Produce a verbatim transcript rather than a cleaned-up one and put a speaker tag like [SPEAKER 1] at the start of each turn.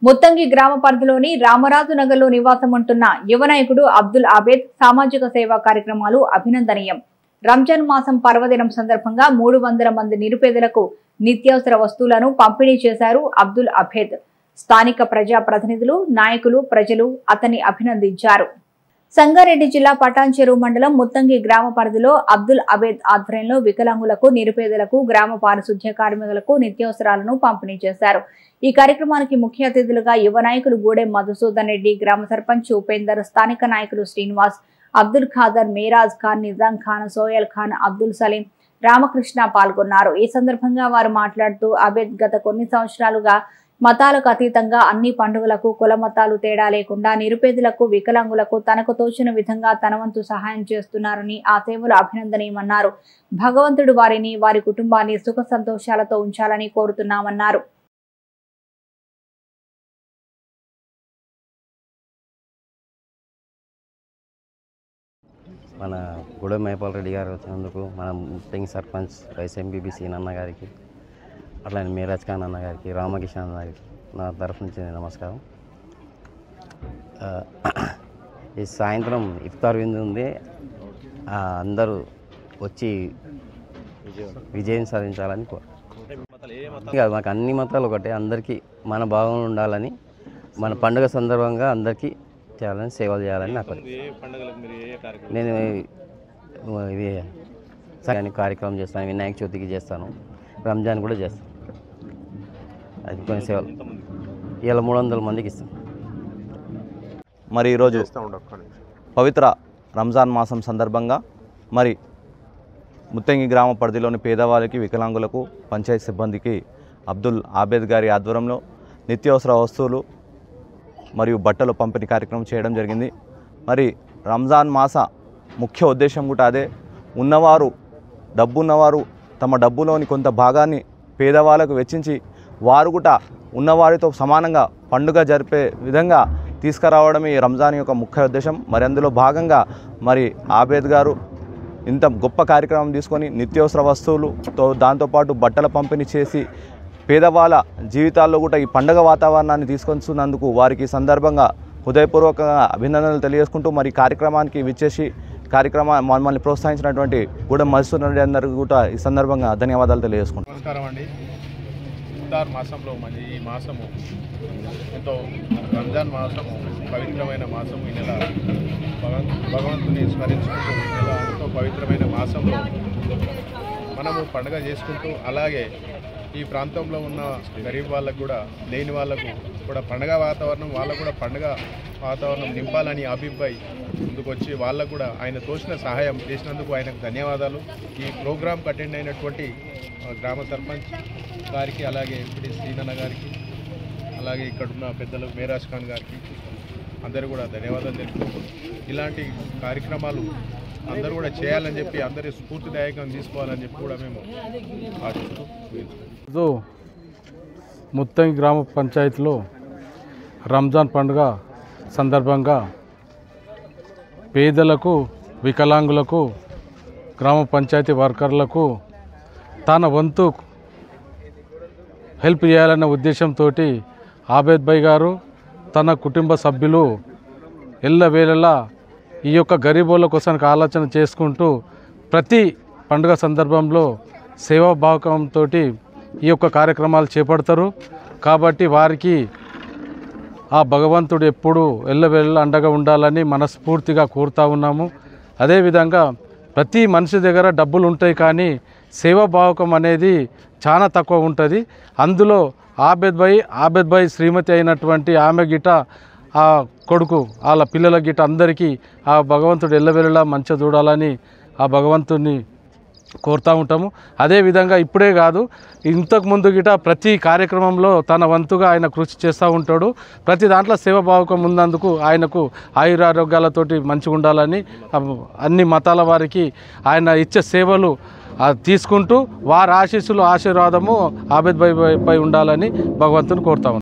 [SPEAKER 1] ముత్తంగి గ్రామ పరిధిలోని రామరాజు నగర్లో నివాసం ఉంటున్న యువ నాయకుడు అబ్దుల్ ఆబేద్ సామాజిక సేవా కార్యక్రమాలు అభినందనీయం. రంజాన్ మాసం పర్వదినం సందర్భంగా మూడు వందల మంది నిరుపేదలకు నిత్యావసర వస్తువులను పంపిణీ చేశారు అబ్దుల్ ఆబేద్. స్థానిక ప్రజా ప్రతినిధులు, నాయకులు, ప్రజలు అతన్ని అభినందించారు. సంగారెడ్డి జిల్లా పటాన్చెరు మండలం ముత్తంగి గ్రామ పరిధిలో అబ్దుల్ ఆబేద్ ఆధ్వర్యంలో వికలాంగులకు, నిరుపేదలకు, గ్రామ పారిశుధ్య కార్మికులకు నిత్యావసరాలను పంపిణీ చేశారు. ఈ కార్యక్రమానికి ముఖ్య అతిథులుగా యువ నాయకులు గూడెం మధుసూదన్ రెడ్డి, గ్రామ సర్పంచ్ ఉపేందర్, స్థానిక నాయకులు శ్రీనివాస్, అబ్దుల్ ఖాదర్, మేరాజ్ ఖాన్, నిజాం ఖాన్, సోయల్ ఖాన్, అబ్దుల్ సలీం, రామకృష్ణ పాల్గొన్నారు. ఈ సందర్భంగా వారు మాట్లాడుతూ ఆబేద్ గత కొన్ని సంవత్సరాలుగా మతాలకు అతీతంగా అన్ని పండుగలకు కుల మతాలు తేడా లేకుండా నిరుపేదలకు, వికలాంగులకు తనకు తోచిన విధంగా తన వంతు సహాయం చేస్తున్నారని, ఆ సేవలు అభినందనీయమన్నారు. భగవంతుడు వారిని, వారి కుటుంబాన్ని సుఖ సంతోషాలతో ఉంచాలని కోరుతున్నామన్నారు.
[SPEAKER 2] మన గూడెం మైపాల్ రెడ్డి గారు వచ్చినందుకు మన ముత్తంగి సర్పంచ్ వైస్ ఎంపీబీసీ అన్న గారికి, అట్లానే మేరాజ్ ఖాన్ అన్న గారికి, రామకృష్ణ అన్న గారికి నా తరఫు నుంచి నమస్కారం. ఈ సాయంత్రం ఇఫ్తార్ విందు ఉంది, అందరూ వచ్చి విజయం సాధించాలని కోరు. మాకు అన్ని మతాలు ఒకటే, అందరికీ మన భావం ఉండాలని, మన పండుగ సందర్భంగా అందరికీ చేయాలని, సేవలు చేయాలని నాకు. నేను ఇవి కార్యక్రమం చేస్తాను, వినాయక చవితికి చేస్తాను, రంజాన్ కూడా చేస్తాను. అది కొన్ని సేవలు ఇలా మూడు వందల మందికి ఇస్తాం.
[SPEAKER 3] మరి ఈరోజు పవిత్ర రంజాన్ మాసం సందర్భంగా మరి ముత్తంగి గ్రామ పరిధిలోని పేదవాళ్ళకి, వికలాంగులకు, పంచాయతీ సిబ్బందికి అబ్దుల్ ఆబేద్ గారి ఆధ్వర్యంలో నిత్యావసర వస్తువులు మరియు బట్టలు పంపిణీ కార్యక్రమం చేయడం జరిగింది. మరి రంజాన్ మాస ముఖ్య ఉద్దేశం కూడా అదే. ఉన్నవారు, డబ్బు ఉన్నవారు తమ డబ్బులోని కొంత భాగాన్ని పేదవాళ్ళకు వెచ్చించి వారు కూడా ఉన్నవారితో సమానంగా పండుగ జరిపే విధంగా తీసుకురావడమే ఈ రంజాన్ యొక్క ముఖ్య ఉద్దేశం. మరి అందులో భాగంగా మరి ఆబేద్ గారు ఇంత గొప్ప కార్యక్రమం తీసుకొని నిత్యావసర వస్తువులుతో దాంతోపాటు బట్టల పంపిణీ చేసి పేదవాళ్ళ జీవితాల్లో కూడా ఈ పండుగ వాతావరణాన్ని తీసుకొస్తున్నందుకు వారికి సందర్భంగా హృదయపూర్వకంగా అభినందనలు తెలియజేసుకుంటూ మరి కార్యక్రమానికి విచ్చేసి కార్యక్రమా మమ్మల్ని ప్రోత్సహించినటువంటి గూడెం మధుసూదన్ రెడ్డి అందరికీ కూడా ఈ సందర్భంగా ధన్యవాదాలు తెలియజేసుకుంటాం.
[SPEAKER 4] నమస్కారం అండి. ఇఫ్తార్ మాసంలో మరి ఈ మాసము ఎంతో రంజాన్ మాసము పవిత్రమైన మాసము. ఈ నెల భగవంతుని స్మరించుకుంటూ ఈ నెల ఎంతో పవిత్రమైన మాసంలో మనము పండుగ చేసుకుంటూ, అలాగే ఈ ప్రాంతంలో ఉన్న గరీబ్ వాళ్ళకు కూడా, లేని వాళ్ళకు కూడా పండుగ వాతావరణం, వాళ్ళకు కూడా పండుగ వాతావరణం నింపాలని అభిప్రాయ్ ముందుకొచ్చి వాళ్ళకు కూడా ఆయన తోచిన సహాయం చేసినందుకు ఆయనకు ధన్యవాదాలు. ఈ ప్రోగ్రాంకి అటెండ్ అయినటువంటి గ్రామ సర్పంచ్ గారికి, అలాగే ఎంపీ శ్రీనన్న గారికి, అలాగే ఇక్కడున్న పెద్దలు మేరాజ్ ఖాన్ గారికి అందరూ కూడా ధన్యవాదాలు తెలుపుతూ ఇలాంటి కార్యక్రమాలు అందరూ కూడా చేయాలని చెప్పి, అందరి స్ఫూర్తిదాయకం తీసుకోవాలని చెప్పి కూడా మేము ఆశిస్తూ
[SPEAKER 5] ముత్తంగి గ్రామ పంచాయతీలో రంజాన్ పండుగ సందర్భంగా పేదలకు, వికలాంగులకు, గ్రామ పంచాయతీ వర్కర్లకు తన వంతు హెల్ప్ చేయాలన్న ఉద్దేశంతో ఆబేద్ భాయ్ గారు తన కుటుంబ సభ్యులు ఎల్లవేళలా ఈ యొక్క గరీబోళ్ళ కోసానికి ఆలోచన చేసుకుంటూ ప్రతి పండుగ సందర్భంలో సేవాభావంతో ఈ యొక్క కార్యక్రమాలు చేపడతారు. కాబట్టి వారికి ఆ భగవంతుడు ఎప్పుడూ ఎల్లవేళలా అండగా ఉండాలని మనస్ఫూర్తిగా కోరుతూ ఉన్నాము. అదేవిధంగా ప్రతి మనిషి దగ్గర డబ్బులు ఉంటాయి, కానీ సేవాభావకం అనేది చాలా తక్కువ ఉంటుంది. అందులో ఆబేద్ భాయ్ ఆబేద్ భాయ్ శ్రీమతి అయినటువంటి ఆమె గిట, ఆ కొడుకు, వాళ్ళ పిల్లల గిట అందరికీ ఆ భగవంతుడు ఎల్లవేళలా మంచిగా చూడాలని ఆ భగవంతుడిని కోరుతూ ఉంటాము. అదేవిధంగా ఇప్పుడే కాదు, ఇంతకుముందు గిట ప్రతి కార్యక్రమంలో తన వంతుగా ఆయన కృషి చేస్తూ ఉంటాడు. ప్రతి దాంట్లో సేవాభావకం ఉన్నందుకు ఆయనకు ఆయురారోగ్యాలతోటి మంచిగా ఉండాలని అన్ని మతాల వారికి ఆయన ఇచ్చే సేవలు తీసుకుంటూ వారి ఆశీస్సులు, ఆశీర్వాదము ఆబేద్ భాయ్ పై ఉండాలని భగవంతుని కోరుతా ఉన్నాం.